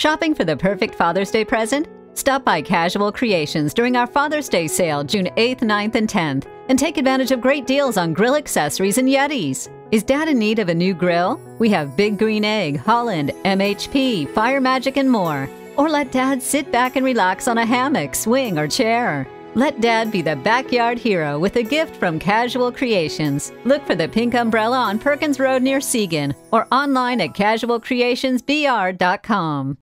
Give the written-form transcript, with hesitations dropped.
Shopping for the perfect Father's Day present? Stop by Casual Creations during our Father's Day sale June 8th, 9th, and 10th and take advantage of great deals on grill accessories and Yetis. Is Dad in need of a new grill? We have Big Green Egg, Holland, MHP, Fire Magic, and more. Or let Dad sit back and relax on a hammock, swing, or chair. Let Dad be the backyard hero with a gift from Casual Creations. Look for the pink umbrella on Perkins Road near Seagan or online at casualcreationsbr.com.